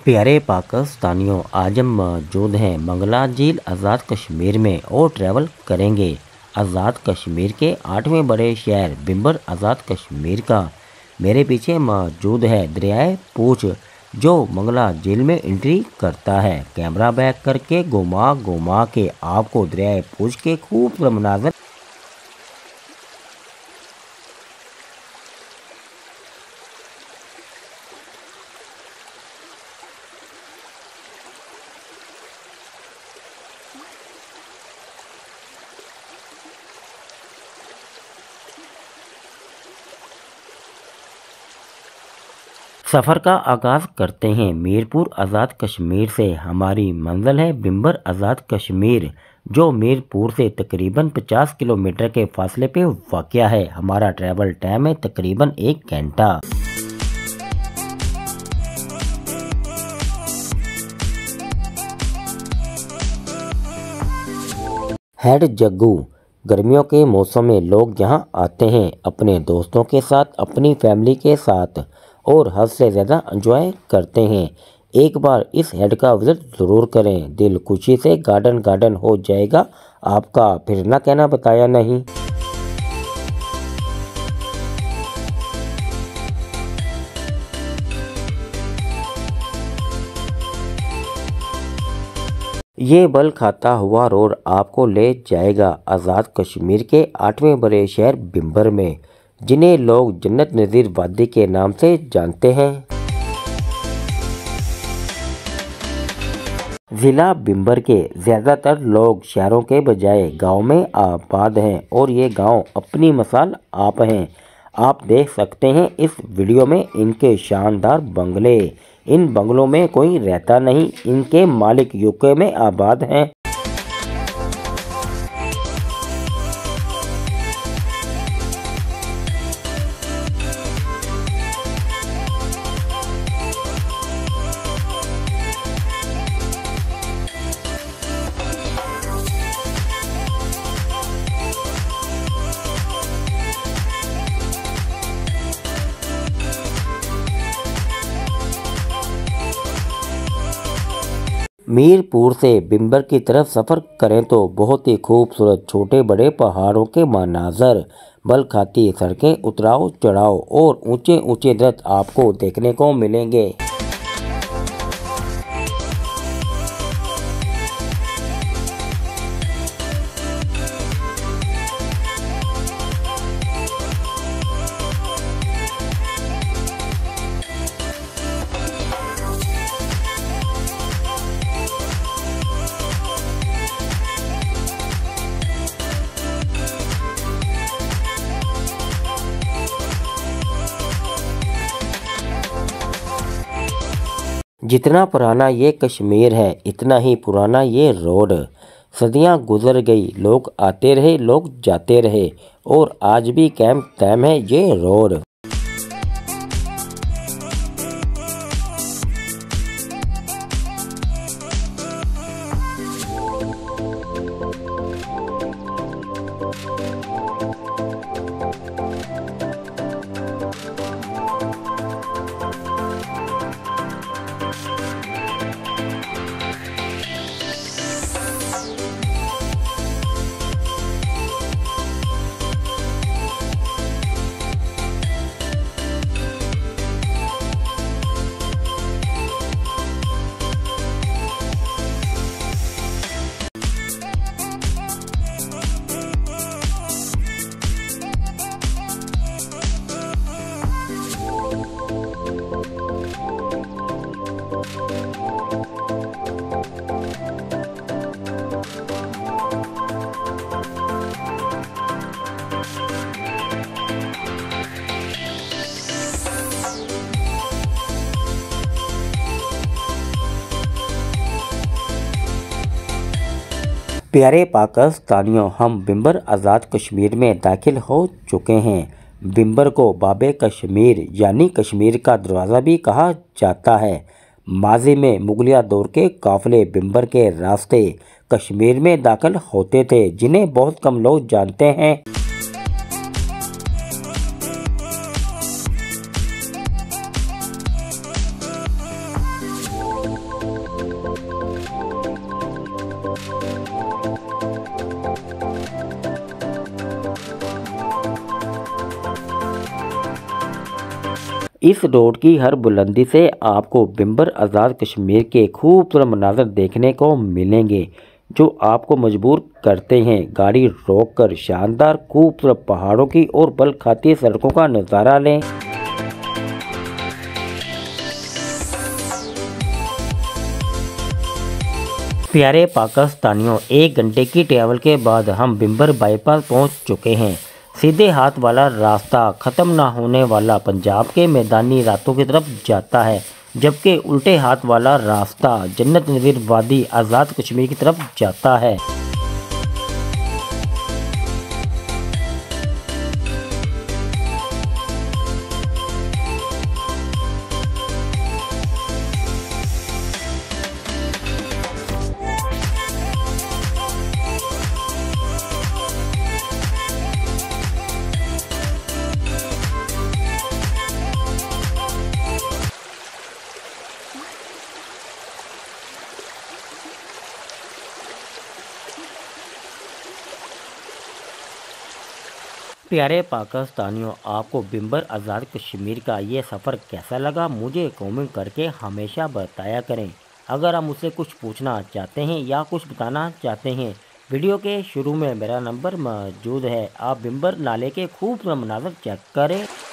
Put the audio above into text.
प्यारे पाकिस्तानियों, आज हम मौजूद हैं मंगला झील आज़ाद कश्मीर में और ट्रैवल करेंगे आज़ाद कश्मीर के 8वें बड़े शहर बिम्बर आज़ाद कश्मीर का। मेरे पीछे मौजूद है दरियाए पूंछ जो मंगला झील में एंट्री करता है। कैमरा बैक करके घुमा के आपको दरियाए पूंछ के खूबसूरत मनाज़र सफ़र का आगाज़ करते हैं मीरपुर आज़ाद कश्मीर से। हमारी मंजिल है बिम्बर आज़ाद कश्मीर जो मीरपुर से तकरीबन 50 किलोमीटर के फासले पे वाक़या है। हमारा ट्रैवल टाइम है तकरीबन 1 घंटा। हेड जग्गू। गर्मियों के मौसम में लोग यहाँ आते हैं अपने दोस्तों के साथ, अपनी फैमिली के साथ और हद से ज़्यादा एंजॉय करते हैं। एक बार इस हेड का विज़िट ज़रूर करें, दिल खुशी से गार्डन हो जाएगा आपका, फिर ना कहना बताया नहीं। ये बल खाता हुआ रोड आपको ले जाएगा आज़ाद कश्मीर के 8वें बड़े शहर बिम्बर में, जिन्हें लोग जन्नत नज़ीर वादी के नाम से जानते हैं। ज़िला बिम्बर के ज़्यादातर लोग शहरों के बजाय गांव में आबाद हैं और ये गांव अपनी मिसाल आप हैं। आप देख सकते हैं इस वीडियो में इनके शानदार बंगले। इन बंगलों में कोई रहता नहीं, इनके मालिक यूके में आबाद हैं। मीरपुर से बिम्बर की तरफ सफ़र करें तो बहुत ही खूबसूरत छोटे बड़े पहाड़ों के मनाज़र, बल खाती सड़कें, उतराव चढ़ाव और ऊंचे ऊंचे दरख्त आपको देखने को मिलेंगे। जितना पुराना ये कश्मीर है इतना ही पुराना ये रोड। सदियां गुजर गई, लोग आते रहे, लोग जाते रहे और आज भी कायम कायम है ये रोड। प्यारे पाकिस्तानियों, हम बिम्बर आज़ाद कश्मीर में दाखिल हो चुके हैं। बिम्बर को बाबे कश्मीर यानी कश्मीर का दरवाज़ा भी कहा जाता है। माजी में मुगलिया दौर के काफ़िले बिम्बर के रास्ते कश्मीर में दाखिल होते थे, जिन्हें बहुत कम लोग जानते हैं। इस रोड की हर बुलंदी से आपको बिंबर आज़ाद कश्मीर के खूबसूरत मनाज़र देखने को मिलेंगे, जो आपको मजबूर करते हैं गाड़ी रोककर शानदार खूबसूरत पहाड़ों की और बल खाती सड़कों का नज़ारा लें। प्यारे पाकिस्तानियों, 1 घंटे की ट्रैवल के बाद हम बिंबर बाईपास पहुंच चुके हैं। सीधे हाथ वाला रास्ता ख़त्म ना होने वाला पंजाब के मैदानी रातों की तरफ जाता है, जबकि उल्टे हाथ वाला रास्ता जन्नत नज़ीर वादी आज़ाद कश्मीर की तरफ जाता है। प्यारे पाकिस्तानियों, आपको बिंबर आज़ाद कश्मीर का ये सफ़र कैसा लगा मुझे कमेंट करके हमेशा बताया करें। अगर आप मुझसे कुछ पूछना चाहते हैं या कुछ बताना चाहते हैं, वीडियो के शुरू में मेरा नंबर मौजूद है। आप बिंबर नाले के खूबसूरत मनाज़र चेक करें।